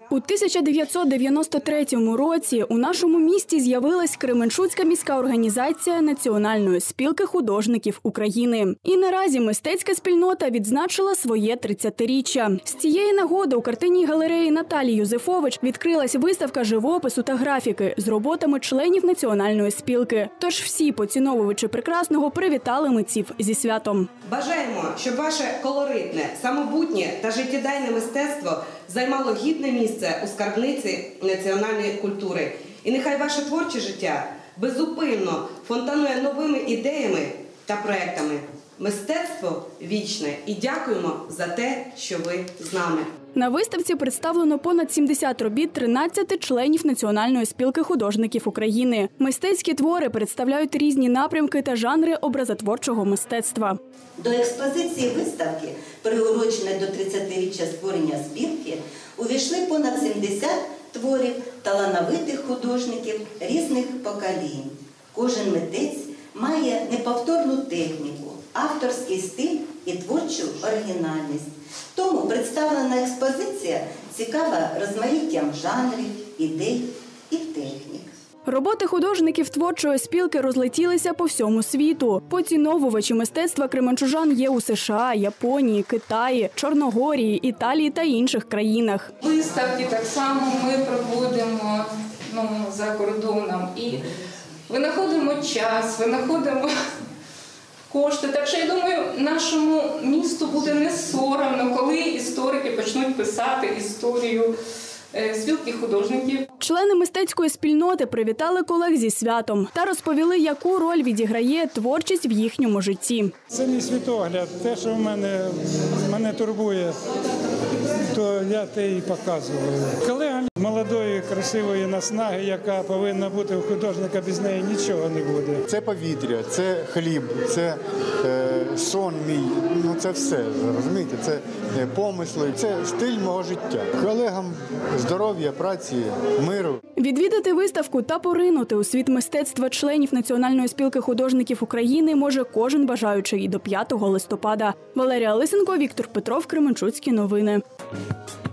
У 1993 році у нашому місті з'явилась Кременчуцька міська організація Національної спілки художників України. І наразі мистецька спільнота відзначила своє 30-річчя. З цієї нагоди у картинній галереї Наталії Юзефович відкрилась виставка живопису та графіки з роботами членів Національної спілки. Тож всі поціновувачі прекрасного привітали митців зі святом. Бажаємо, щоб ваше колоритне, самобутнє та життєдайне мистецтво займало гідне місце у скарбниці національної культури. І нехай ваше творче життя безупинно фонтанує новими ідеями та проектами. Мистецтво вічне. І дякуємо за те, що ви з нами. На виставці представлено понад 70 робіт 13 членів Національної спілки художників України. Мистецькі твори представляють різні напрямки та жанри образотворчого мистецтва. До експозиції виставки, приуроченої до 30-річчя створення спілки, увійшли понад 70 творів талановитих художників різних поколінь. Кожен митець має неповторну техніку, авторський стиль і творчу оригінальність. Тому представлена експозиція цікава розмаїттям жанрів, ідей і технік. Роботи художників творчої спілки розлетілися по всьому світу. Поціновувачі мистецтва кременчужан є у США, Японії, Китаї, Чорногорії, Італії та інших країнах. Виставки так само ми проводимо за кордоном і винаходимо час, винаходимо кошти. Так що, я думаю, нашому місту буде не соромно, коли історики почнуть писати історію спілки художників. Члени мистецької спільноти привітали колег зі святом та розповіли, яку роль відіграє творчість в їхньому житті. Це мій світогляд. Те, що мене турбує, то я те і показую. Колегам молодої, красивої наснаги, яка повинна бути у художника, без неї нічого не буде. Це повітря, це хліб, це сон мій, це все, розумієте, це помисли, це стиль мого життя. Колегам здоров'я, праці, миру. Відвідати виставку та поринути у світ мистецтва членів Національної спілки художників України може кожен бажаючий до 5 листопада. Валерія Лисенко, Віктор Петров, Кременчуцькі новини.